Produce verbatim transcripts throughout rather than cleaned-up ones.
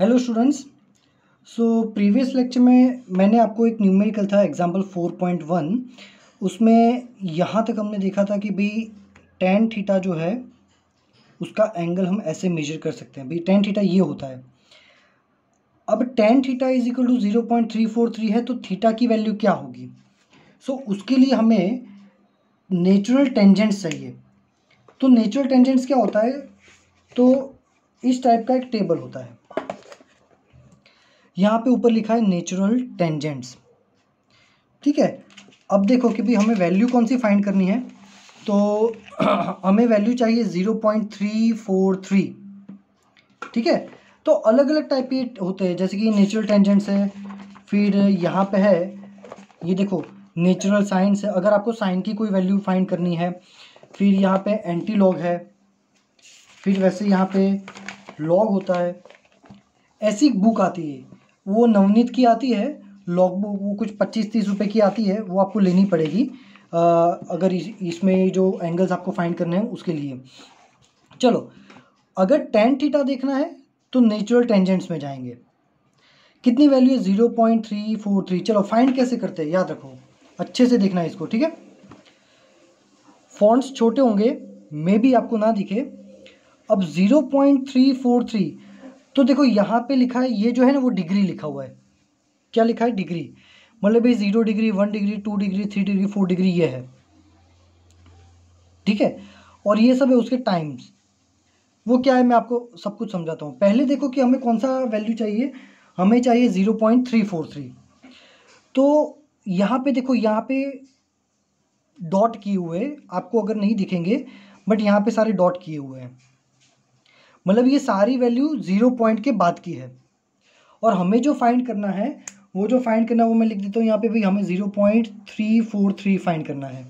Hello students. So previous lecture में मैंने आपको एक न्यूमेरिकल था एग्जांपल फोर पॉइंट वन, उसमें यहाँ तक हमने देखा था कि भाई टेन थीटा जो है उसका एंगल हम ऐसे मेजर कर सकते हैं। भाई टेन थीटा ये होता है। अब tan theta is equal to zero point three four three है, तो थीटा की वैल्यू क्या होगी? सो so, उसके लिए हमें नेचुरल टेंजेंट्स चाहिए। तो नेचुरल टेंजेंट्स क्या होता है? तो इस टाइप का एक टेबल होता है, यहाँ पे ऊपर लिखा है नेचुरल टेंजेंट्स। ठीक है, अब देखो कि भी हमें वैल्यू कौन सी फाइंड करनी है। तो हमें वैल्यू चाहिए zero point three four three. ठीक है, तो अलग अलग टाइप के होते हैं, जैसे कि नेचुरल टेंजेंट्स है, फिर यहाँ पे है ये देखो नेचुरल साइंस है, अगर आपको साइन की कोई वैल्यू फाइंड करनी है। फिर यहाँ पे एंटी लॉग है, फिर वैसे यहाँ पे लॉग होता है। ऐसी बुक आती है, वो नवनीत की आती है लॉग बुक, वो कुछ पच्चीस तीस रुपए की आती है, वो आपको लेनी पड़ेगी आ, अगर इस, इसमें जो एंगल्स आपको फाइंड करने हैं उसके लिए। चलो, अगर टेन थीटा देखना है तो नेचुरल टेंजेंट्स में जाएंगे। कितनी वैल्यू है? Zero point three four three. चलो फाइंड कैसे करते हैं, याद रखो, अच्छे से देखना है इसको। ठीक है, फॉन्ट्स छोटे होंगे, मे भी आपको ना दिखे। अब zero point three four three, तो देखो यहाँ पे लिखा है, ये जो है ना वो डिग्री लिखा हुआ है। क्या लिखा है? डिग्री। मतलब भाई zero degree, one degree, two degree, three degree, four degree ये है। ठीक है, और ये सब है उसके टाइम्स। वो क्या है मैं आपको सब कुछ समझाता हूँ। पहले देखो कि हमें कौन सा वैल्यू चाहिए। हमें चाहिए zero point three four three. तो यहाँ पे देखो, यहाँ पे डॉट किए हुए आपको अगर नहीं दिखेंगे, बट यहाँ पे सारे डॉट किए हुए हैं, मतलब ये सारी वैल्यू ज़ीरो पॉइंट के बाद की है। और हमें जो फाइंड करना है, वो जो फाइंड करना है वो मैं लिख देता हूँ यहाँ पे भी। हमें zero point three four three find करना है।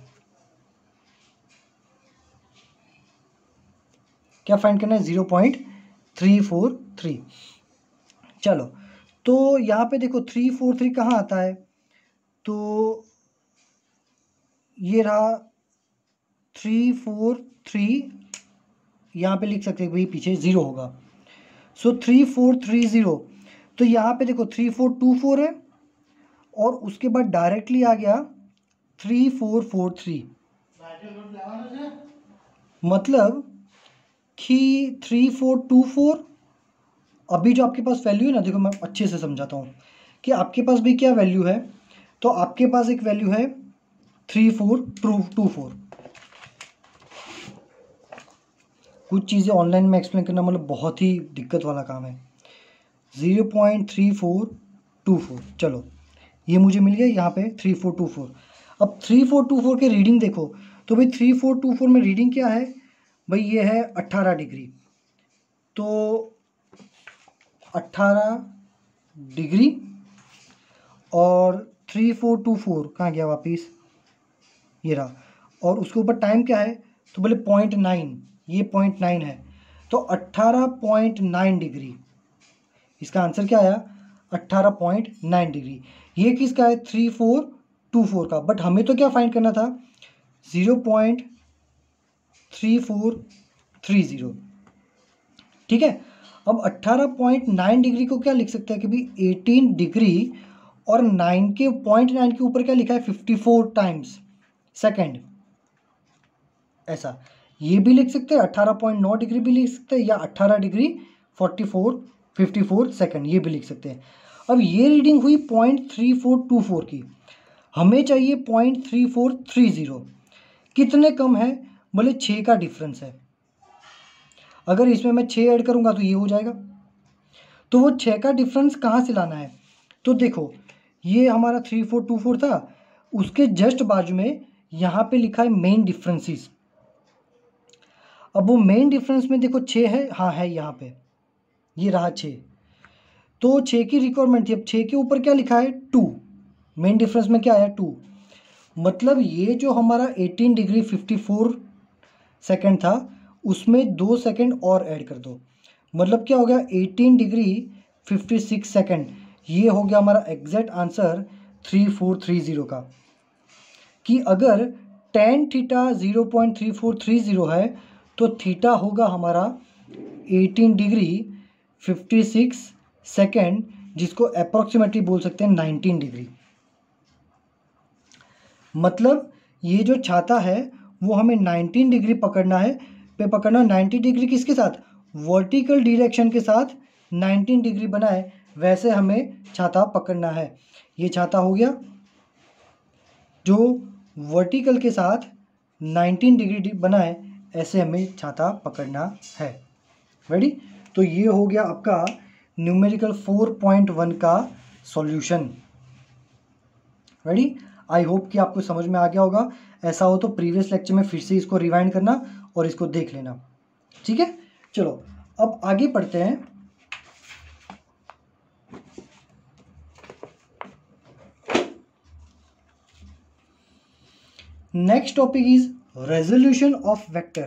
क्या फाइंड करना है? Zero point three four three. चलो, तो यहाँ पे देखो थ्री फोर थ्री कहाँ आता है? तो ये रहा थ्री फोर थ्री, यहाँ पे लिख सकते हैं भाई पीछे ज़ीरो होगा। So three four three zero. तो यहाँ पे देखो थ्री फोर टू फोर है, और उसके बाद डायरेक्टली आ गया थ्री फोर फोर थ्री। मतलब कि थ्री फोर टू फोर। अभी जो आपके पास वैल्यू है ना, देखो मैं अच्छे से समझाता हूँ कि आपके पास भी क्या वैल्यू है। तो आपके पास एक वैल्यू है three four two two four. कुछ चीज़ें ऑनलाइन में एक्सप्लेन करना मतलब बहुत ही दिक्कत वाला काम है। Zero point three four two four. चलो, ये मुझे मिल गया यहाँ पे थ्री फोर टू फोर। अब थ्री फोर टू फोर के रीडिंग देखो, तो भाई थ्री फोर टू फोर में रीडिंग क्या है भाई? ये है अट्ठारह डिग्री। तो अट्ठारह डिग्री, और थ्री फोर टू फोर कहाँ गया वापिस? ये रहा। और उसके ऊपर टाइम क्या है? तो बोले पॉइंट नाइन, ये पॉइंट नाइन है, तो अट्ठारह पॉइंट नाइन डिग्री। इसका आंसर क्या आया? अट्ठारह पॉइंट नाइन डिग्री। ये किसका है? थ्री फोर टू फोर का। बट हमें तो क्या फाइंड करना था? Zero point three four three zero. ठीक है, अब अट्ठारह पॉइंट नाइन डिग्री को क्या लिख सकते हैं कि भाई एटीन डिग्री, और नाइन के पॉइंट नाइन के ऊपर क्या लिखा है? Fifty four times second. ऐसा ये भी लिख सकते हैं, अट्ठारह पॉइंट नौ डिग्री भी लिख सकते हैं, या अट्ठारह degree forty four fifty four second, ये भी लिख सकते हैं। अब ये रीडिंग हुई point three four two four की। हमें चाहिए point three four three zero. कितने कम है? बोले छः का डिफरेंस है। अगर इसमें मैं छः ऐड करूँगा तो ये हो जाएगा। तो वो छः का डिफरेंस कहाँ से लाना है? तो देखो, ये हमारा थ्री फोर टू फोर था, उसके जस्ट बाजू में यहाँ पे लिखा है मेन डिफरेंसेस। अब वो मेन डिफरेंस में देखो छः है, हाँ है यहाँ पे, ये रहा छः। तो छः की रिक्वायरमेंट थी। अब छः के ऊपर क्या लिखा है? टू। मेन डिफरेंस में क्या आया? टू। मतलब ये जो हमारा eighteen degree fifty four second था, उसमें दो सेकेंड और ऐड कर दो। मतलब क्या हो गया? Eighteen degree fifty six second. ये हो गया हमारा exact answer three four three zero का। कि अगर tan theta zero point three four three zero है, तो थीटा होगा हमारा eighteen degree fifty six second, जिसको अप्रोक्सीमेटली बोल सकते हैं नाइनटीन डिग्री। मतलब ये जो छाता है वो हमें नाइनटीन डिग्री पकड़ना है, पे पकड़ना नाइन्टी डिग्री किसके साथ, वर्टिकल डायरेक्शन के साथ नाइनटीन डिग्री बनाए वैसे हमें छाता पकड़ना है। ये छाता हो गया जो वर्टिकल के साथ नाइनटीन डिग्री बनाए ऐसे हमें छाता पकड़ना है। रेडी? तो ये हो गया आपका न्यूमेरिकल फोर पॉइंट वन का सॉल्यूशन। रेडी? आई होप कि आपको समझ में आ गया होगा। ऐसा हो तो प्रीवियस लेक्चर में फिर से इसको रिवाइंड करना और इसको देख लेना। ठीक है, चलो अब आगे पढ़ते हैं। Next topic is resolution of vector.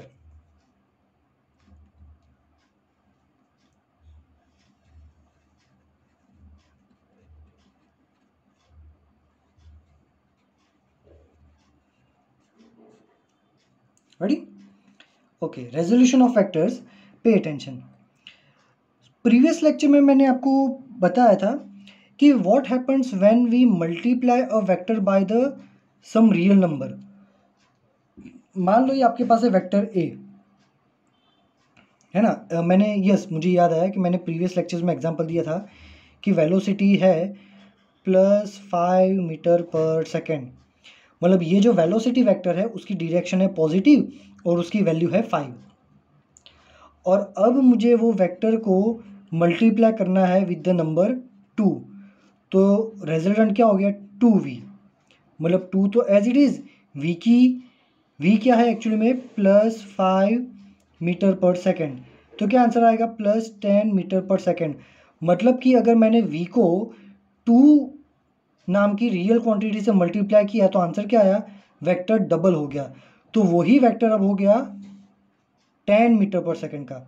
Ready? Okay, resolution of vectors, pay attention. Previous lecture में मैंने आपको बताया था कि what happens when we multiply a vector by the some real number. मान लो ये आपके पास है वेक्टर ए, है ना। अ, मैंने यस मुझे याद आया कि मैंने प्रीवियस लेक्चर्स में एग्जांपल दिया था कि वेलोसिटी है plus five meter per second. मतलब ये जो वेलोसिटी वेक्टर है उसकी डायरेक्शन है पॉजिटिव और उसकी वैल्यू है फाइव। और अब मुझे वो वेक्टर को मल्टीप्लाई करना है विद द नंबर टू, तो रिजल्टेंट क्या हो गया, टू वी। मतलब टू तो एज इट इज़, वी की वी क्या है एक्चुअली में, plus five meter per second. तो क्या आंसर आएगा, plus ten meter per second. मतलब कि अगर मैंने वी को टू नाम की रियल क्वांटिटी से मल्टीप्लाई किया तो आंसर क्या आया, वेक्टर डबल हो गया। तो वही वेक्टर अब हो गया टेन मीटर पर सेकेंड का।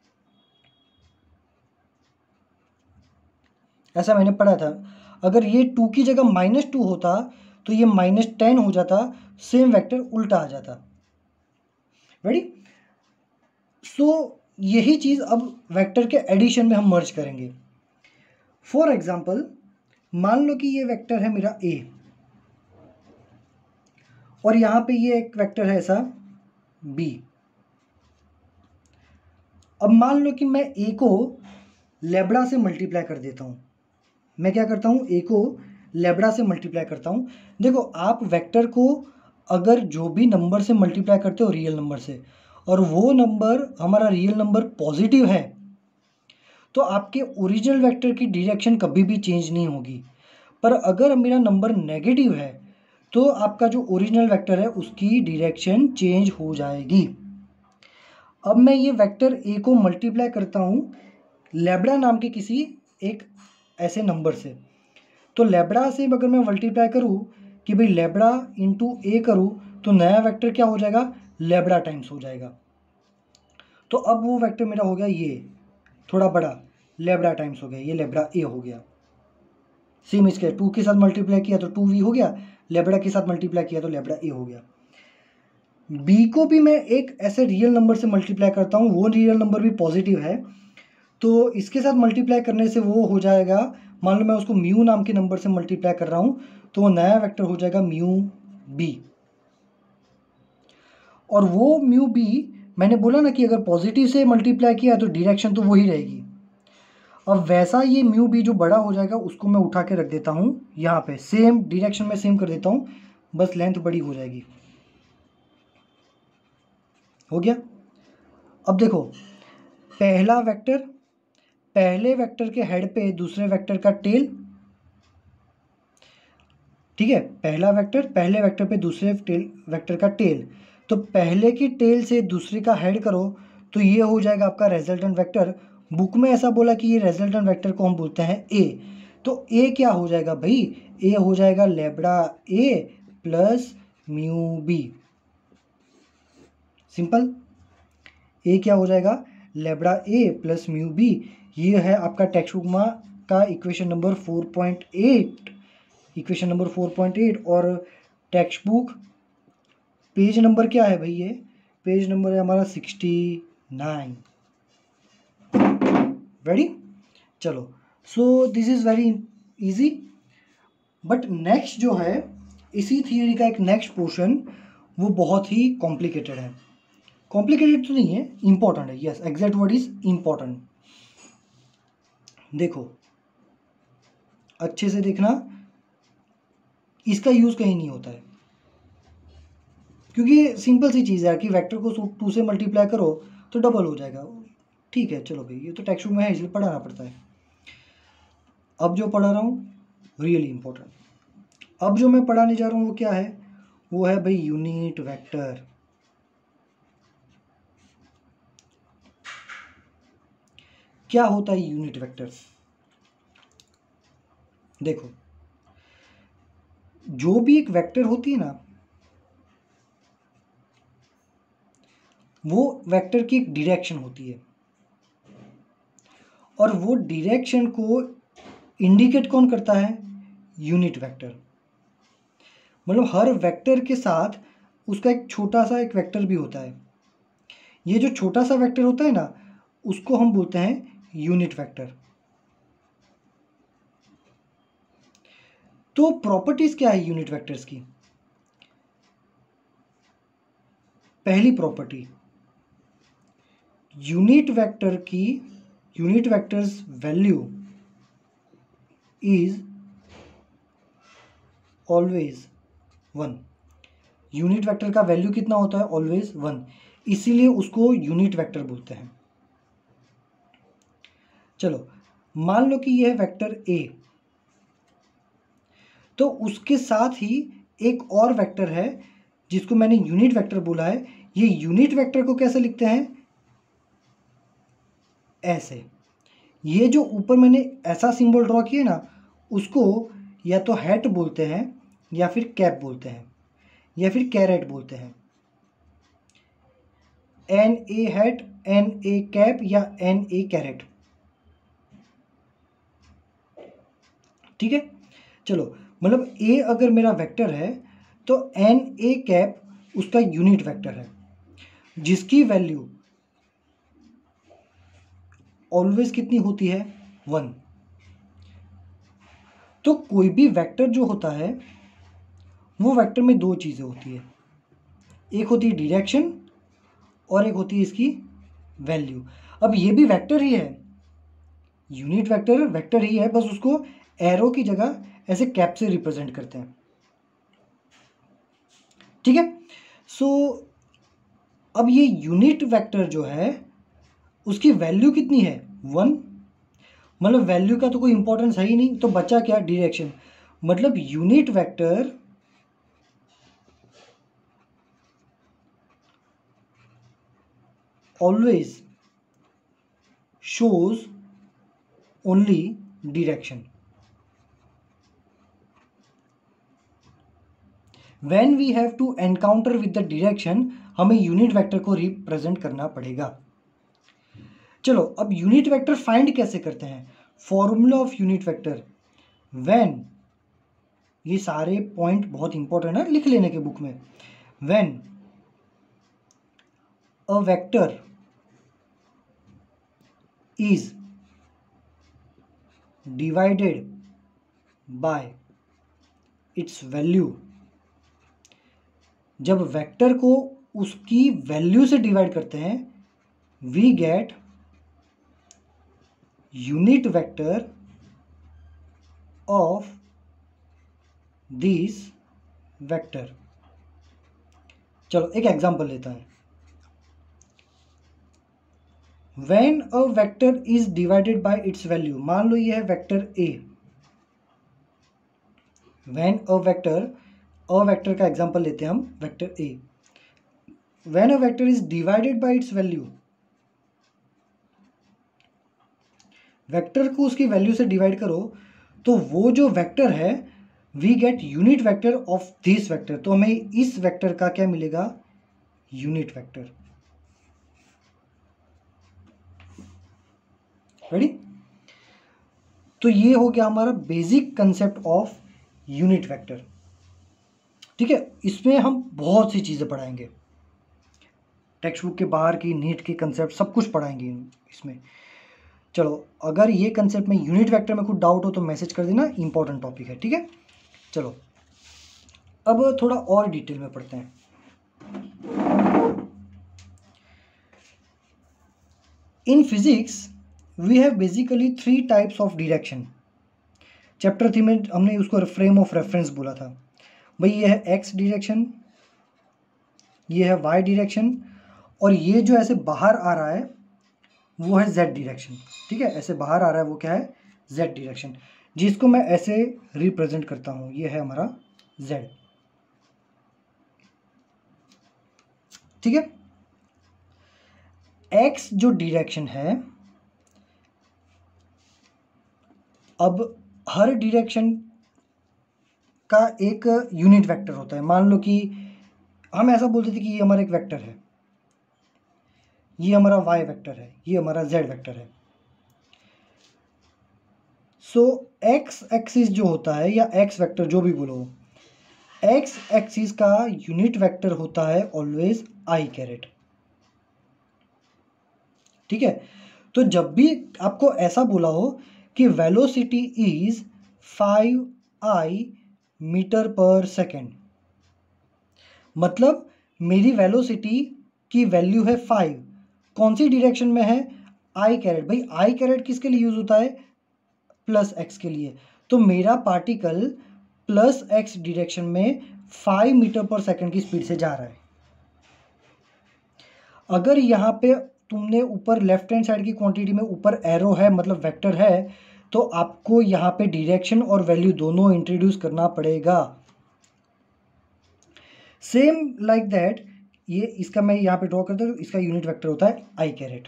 ऐसा मैंने पढ़ा था। अगर ये टू की जगह माइनस टू होता तो ये माइनस टेन हो जाता, सेम वेक्टर उल्टा आ जाता। रेडी? सो यही चीज़ अब वेक्टर के एडिशन में हम मर्ज करेंगे। फॉर एग्जाम्पल, मान लो कि ये वेक्टर है मेरा ए और यहाँ पे ये एक वेक्टर है ऐसा बी। अब मान लो कि मैं ए को लेब्ड़ा से मल्टीप्लाई कर देता हूँ। मैं क्या करता हूँ, ए को लेब्ड़ा से मल्टीप्लाई करता हूँ। देखो, आप वेक्टर को अगर जो भी नंबर से मल्टीप्लाई करते हो रियल नंबर से, और वो नंबर हमारा रियल नंबर पॉजिटिव है, तो आपके ओरिजिनल वेक्टर की डायरेक्शन कभी भी चेंज नहीं होगी। पर अगर मेरा नंबर नेगेटिव है तो आपका जो ओरिजिनल वेक्टर है उसकी डायरेक्शन चेंज हो जाएगी। अब मैं ये वेक्टर ए को मल्टीप्लाई करता हूँ लेब्ड़ा नाम के किसी एक ऐसे नंबर से। तो लेब्ड़ा से अगर मैं मल्टीप्लाई करूँ कि भाई लेब्ड़ा इंटू ए करूँ तो नया वेक्टर क्या हो जाएगा, लेब्ड़ा टाइम्स हो जाएगा। तो अब वो वेक्टर मेरा हो गया ये थोड़ा बड़ा, लेब्ड़ा टाइम्स हो गया, ये लेब्ड़ा ए हो गया। सेम इसके टू के साथ मल्टीप्लाई किया तो टू वी हो गया, लेब्ड़ा के साथ मल्टीप्लाई किया तो लेब्ड़ा ए हो गया। बी को भी मैं एक ऐसे रियल नंबर से मल्टीप्लाई करता हूँ, वो रियल नंबर भी पॉजिटिव है, तो इसके साथ मल्टीप्लाई करने से वो हो जाएगा, मान लो मैं उसको म्यू नाम के नंबर से मल्टीप्लाई कर रहा हूँ तो वो नया वेक्टर हो जाएगा म्यू बी। और वो म्यू बी मैंने बोला ना कि अगर पॉजिटिव से मल्टीप्लाई किया तो डायरेक्शन तो वही रहेगी। अब वैसा ये म्यू बी जो बड़ा हो जाएगा उसको मैं उठा के रख देता हूँ यहाँ पे, सेम डायरेक्शन में सेम कर देता हूँ, बस लेंथ बड़ी हो जाएगी। हो गया? अब देखो, पहला वेक्टर पहले वेक्टर के हेड पे दूसरे वेक्टर का टेल, ठीक है, पहला वेक्टर पहले वेक्टर पे दूसरे टेल वेक्टर का टेल, तो पहले की टेल से दूसरे का हेड करो तो ये हो जाएगा आपका रिजल्टेंट वेक्टर। बुक में ऐसा बोला कि ये रिजल्टेंट वेक्टर को हम बोलते हैं ए। तो ए क्या हो जाएगा भाई, ए हो जाएगा lambda A plus mu B. Simple, A क्या हो जाएगा, lambda A plus mu B. ये है आपका टेक्स्ट बुक में का equation number four point eight, equation number four point eight. और टेक्स्ट बुक पेज नंबर क्या है भाई, ये पेज नंबर है हमारा सिक्सटी नाइन। रेडी? चलो, so this is very easy. But next जो है इसी थियरी का एक नेक्स्ट पोर्शन वो बहुत ही कॉम्प्लिकेटेड है। कॉम्प्लिकेटेड तो नहीं है, इंपॉर्टेंट है। Yes, exact word is important. देखो अच्छे से देखना, इसका यूज़ कहीं नहीं होता है, क्योंकि सिंपल सी चीज़ है कि वेक्टर को टू से मल्टीप्लाई करो तो डबल हो जाएगा। ठीक है चलो भाई, ये तो टेक्स्ट बुक में है इसलिए पढ़ाना पड़ता है। अब जो पढ़ा रहा हूँ रियली इंपॉर्टेंट, अब जो मैं पढ़ाने जा रहा हूँ वो क्या है, वो है भाई यूनिट वेक्टर। क्या होता है यूनिट वेक्टर? देखो जो भी एक वेक्टर होती है ना, वो वेक्टर की एक डायरेक्शन होती है, और वो डायरेक्शन को इंडिकेट कौन करता है? Unit vector. मतलब हर वेक्टर के साथ उसका एक छोटा सा एक वेक्टर भी होता है। ये जो छोटा सा वेक्टर होता है ना, उसको हम बोलते हैं यूनिट वेक्टर। तो प्रॉपर्टीज क्या है यूनिट वेक्टर्स की? पहली प्रॉपर्टी, यूनिट वेक्टर की unit vectors value is always one. Unit vector का वैल्यू कितना होता है? ऑलवेज वन, इसीलिए उसको यूनिट वेक्टर बोलते हैं। चलो मान लो कि यह वेक्टर ए, तो उसके साथ ही एक और वेक्टर है जिसको मैंने यूनिट वेक्टर बोला है। ये यूनिट वेक्टर को कैसे लिखते हैं? ऐसे। ये जो ऊपर मैंने ऐसा सिंबल ड्रॉ किया ना, उसको या तो हैट बोलते हैं, या फिर कैप बोलते हैं, या फिर कैरेट बोलते हैं। N A hat, n A cap, या एन ए कैरेट। ठीक है चलो, मतलब ए अगर मेरा वेक्टर है तो एन ए कैप उसका यूनिट वेक्टर है, जिसकी वैल्यू ऑलवेज कितनी होती है? वन। तो कोई भी वेक्टर जो होता है वो वेक्टर में दो चीज़ें होती है, एक होती है डायरेक्शन और एक होती है इसकी वैल्यू। अब ये भी वेक्टर ही है, यूनिट वेक्टर वेक्टर ही है, बस उसको एरो की जगह ऐसे कैप से रिप्रेजेंट करते हैं। ठीक है सो अब ये यूनिट वेक्टर जो है उसकी वैल्यू कितनी है? वन। मतलब वैल्यू का तो कोई इंपॉर्टेंस है ही नहीं, तो बचा क्या? डायरेक्शन। मतलब unit vector always shows only direction. When we have to encounter with the direction, हमें यूनिट वेक्टर को रिप्रेजेंट करना पड़ेगा। चलो अब यूनिट वेक्टर फाइंड कैसे करते हैं? Formula of unit vector, when, ये सारे पॉइंट बहुत इंपॉर्टेंट है, लिख लेने के बुक में। When a vector is divided by its value, जब वेक्टर को उसकी वैल्यू से डिवाइड करते हैं, we get unit vector of this vector. चलो एक एग्जांपल लेता है। When a vector is divided by its value, मान लो ये है vector A. When a vector, a vector का एग्जांपल लेते हैं हम, vector A. When a vector is divided by its value, vector को उसकी वैल्यू से डिवाइड करो तो वो जो वेक्टर है, we get unit vector of this vector. तो हमें इस वेक्टर का क्या मिलेगा? Unit vector. रेडी? तो ये हो गया हमारा basic concept of unit vector. ठीक है, इसमें हम बहुत सी चीज़ें पढ़ाएंगे, टेक्स्ट बुक के बाहर की, नीट के कंसेप्ट सब कुछ पढ़ाएंगे इसमें। चलो, अगर ये कंसेप्ट में यूनिट वेक्टर में कुछ डाउट हो तो मैसेज कर देना, इंपॉर्टेंट टॉपिक है, ठीक है। चलो अब थोड़ा और डिटेल में पढ़ते हैं। In physics we have basically three types of direction. Chapter three में हमने उसको फ्रेम ऑफ रेफरेंस बोला था भाई। ये है एक्स डायरेक्शन, ये है वाई डायरेक्शन, और ये जो ऐसे बाहर आ रहा है वो है जेड डायरेक्शन, ठीक है। ऐसे बाहर आ रहा है वो क्या है, जेड डायरेक्शन, जिसको मैं ऐसे रिप्रेजेंट करता हूँ, ये है हमारा जेड, ठीक है। एक्स जो डायरेक्शन है, अब हर डायरेक्शन का एक यूनिट वेक्टर होता है। मान लो कि हम ऐसा बोलते थे कि ये हमारा एक वेक्टर है, ये हमारा वाई वेक्टर है, ये हमारा जेड वेक्टर है। सो एक्स एक्सिस जो होता है, या एक्स वेक्टर जो भी बोलो, एक्स एक्सिस का यूनिट वेक्टर होता है ऑलवेज आई कैरेट, ठीक है। तो जब भी आपको ऐसा बोला हो कि velocity is five i meter per second, मतलब मेरी वेलोसिटी की वैल्यू है फाइव, कौन सी डायरेक्शन में है, आई कैरेट। भाई आई कैरेट किसके लिए यूज होता है, प्लस एक्स के लिए। तो मेरा पार्टिकल प्लस एक्स डायरेक्शन में फाइव मीटर पर सेकेंड की स्पीड से जा रहा है। अगर यहाँ पे तुमने ऊपर लेफ्ट हैंड साइड की क्वांटिटी में ऊपर एरो है, मतलब वेक्टर है, तो आपको यहाँ पे डायरेक्शन और वैल्यू दोनों इंट्रोड्यूस करना पड़ेगा। सेम लाइक दैट, ये इसका मैं यहाँ पे ड्रॉ करता हूँ, इसका यूनिट वेक्टर होता है आई कैरेट,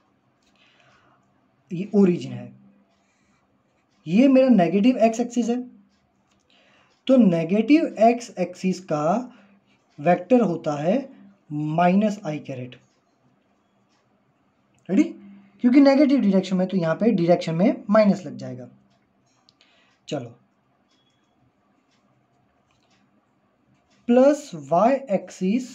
ये ओरिजिन है। ये मेरा नेगेटिव एक्स एक्सिस है, तो नेगेटिव एक्स एक्सिस का वेक्टर होता है माइनस आई कैरेट, रेडी, क्योंकि नेगेटिव डायरेक्शन में, तो यहाँ पे डायरेक्शन में माइनस लग जाएगा। चलो, प्लस वाई एक्सिस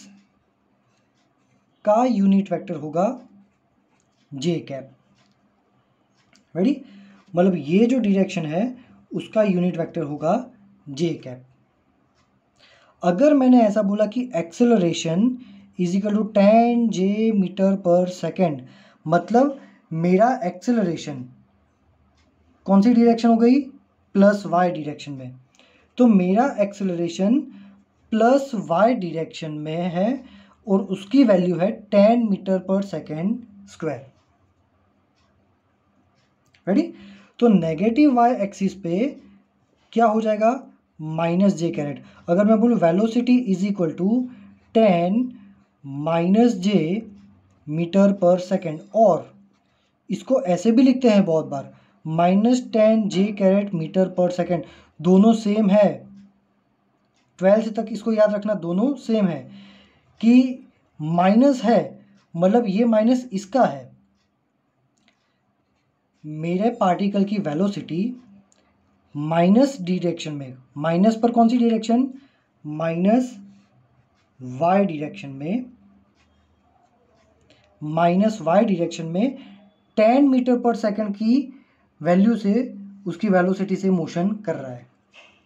का यूनिट वेक्टर होगा जे कैप, रेडी, मतलब ये जो डायरेक्शन है उसका यूनिट वेक्टर होगा जे कैप। अगर मैंने ऐसा बोला कि acceleration is equal to ten j meter per second, मतलब मेरा एक्सेलरेशन कौन सी डायरेक्शन हो गई, प्लस वाई डायरेक्शन में, तो मेरा एक्सेलरेशन प्लस वाई डायरेक्शन में है और उसकी वैल्यू है ten meter per second square, ready. तो नेगेटिव वाई एक्सिस पे क्या हो जाएगा, माइनस जे कैरेट। अगर मैं बोलूँ velocity is equal to ten minus j meter per second, और इसको ऐसे भी लिखते हैं बहुत बार, minus ten j caret meter per second, दोनों सेम है। ट्वेल्थ तक इसको याद रखना, दोनों सेम है कि माइनस है मतलब ये माइनस इसका है। मेरे पार्टिकल की वेलोसिटी माइनस डायरेक्शन में, माइनस पर कौन सी डायरेक्शन, माइनस वाई डायरेक्शन में, माइनस वाई डायरेक्शन में टेन मीटर पर सेकंड की वैल्यू से, उसकी वेलोसिटी से मोशन कर रहा है,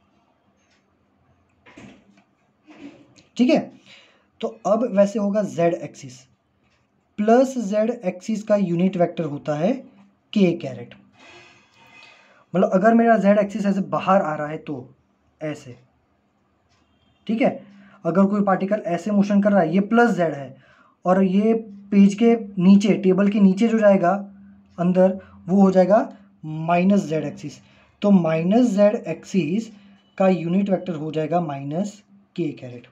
ठीक है। तो अब वैसे होगा z axis, plus z axis का यूनिट वेक्टर होता है के कैरेट, मतलब अगर मेरा जेड एक्सिस ऐसे बाहर आ रहा है तो ऐसे, ठीक है। अगर कोई पार्टिकल ऐसे मोशन कर रहा है, ये प्लस जेड है, और ये पेज के नीचे, टेबल के नीचे जो जाएगा अंदर, वो हो जाएगा माइनस जेड एक्सिस। तो माइनस जेड एक्सिस का यूनिट वेक्टर हो जाएगा माइनस के कैरेट।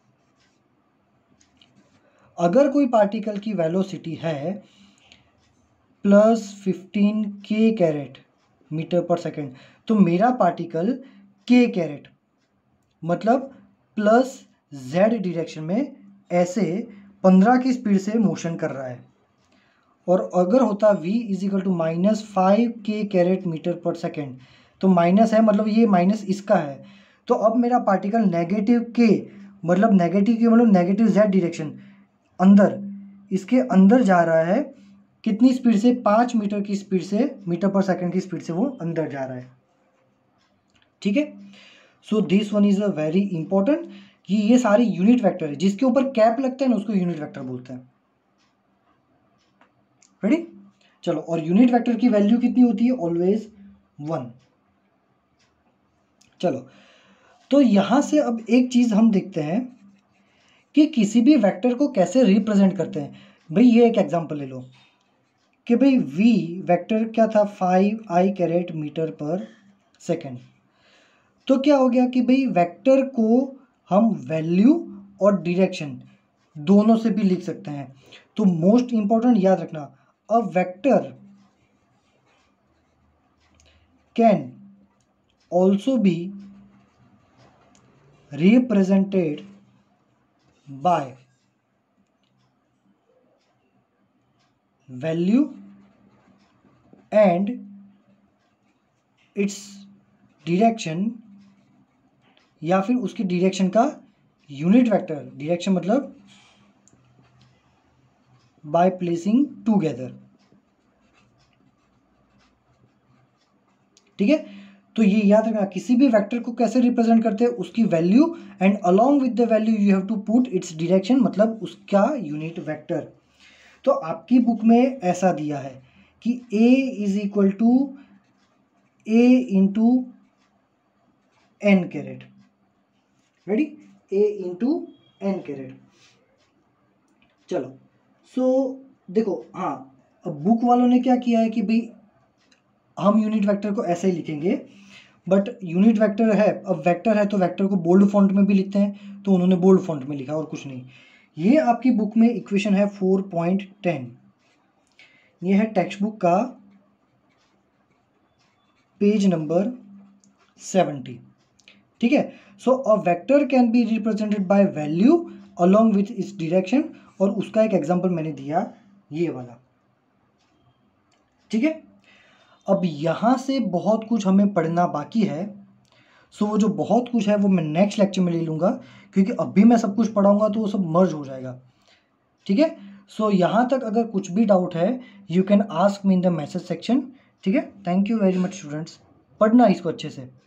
अगर कोई पार्टिकल की वेलोसिटी है plus fifteen k caret meter per second, तो मेरा पार्टिकल के कैरेट मतलब प्लस जेड डायरेक्शन में ऐसे पंद्रह की स्पीड से मोशन कर रहा है। और अगर होता v is equal to minus five k caret meter per second, तो माइनस है मतलब ये माइनस इसका है, तो अब मेरा पार्टिकल नेगेटिव के मतलब नेगेटिव के मतलब नेगेटिव जेड डायरेक्शन अंदर, इसके अंदर जा रहा है कितनी स्पीड से, पाँच मीटर की स्पीड से, मीटर पर सेकंड की स्पीड से वो अंदर जा रहा है। ठीक है, so this one is a very important कि ये सारे यूनिट वेक्टर है, जिसके ऊपर कैप लगता है ना उसको यूनिट वेक्टर बोलते हैं। रेडी, चलो, और यूनिट वेक्टर की वैल्यू कितनी होती है, ऑलवेज वन। चलो, तो यहां से अब एक चीज हम देखते हैं कि किसी भी वेक्टर को कैसे रिप्रेजेंट करते हैं। भाई ये एक एग्जांपल ले लो कि भाई v वेक्टर क्या था, five i caret meter per second. तो क्या हो गया कि भाई वेक्टर को हम वैल्यू और डायरेक्शन दोनों से भी लिख सकते हैं। तो मोस्ट इंपॉर्टेंट याद रखना, a vector can also be represented by value and its direction, या फिर उसकी डायरेक्शन का यूनिट वेक्टर, डायरेक्शन मतलब बाय प्लेसिंग टुगेदर। ठीक है, तो ये याद रखना, किसी भी वेक्टर को कैसे रिप्रेजेंट करते हैं, उसकी value and along with the value you have to put its direction, मतलब उसका यूनिट वेक्टर। तो आपकी बुक में ऐसा दिया है कि a is equal to A into n caret. Ready, a into n caret. चलो, सो so, देखो, हाँ, अब बुक वालों ने क्या किया है कि भाई हम यूनिट वेक्टर को ऐसे ही लिखेंगे, बट यूनिट वेक्टर है, अब वेक्टर है तो वेक्टर को बोल्ड फॉन्ट में भी लिखते हैं, तो उन्होंने बोल्ड फॉन्ट में लिखा और कुछ नहीं। ये आपकी बुक में इक्वेशन है फोर पॉइंट टेन, ये है टेक्स्ट बुक का पेज नंबर सेवेंटी। ठीक है, so a vector can be represented by value along with its direction, और उसका एक एग्जांपल मैंने दिया ये वाला। ठीक है, अब यहाँ से बहुत कुछ हमें पढ़ना बाकी है। सो वो जो बहुत कुछ है वो मैं नेक्स्ट लेक्चर में ले लूँगा, क्योंकि अभी मैं सब कुछ पढ़ाऊँगा तो वो सब मर्ज हो जाएगा। ठीक है, सो यहाँ तक अगर कुछ भी डाउट है you can ask me in the message section. ठीक है, thank you very much students, पढ़ना इसको अच्छे से।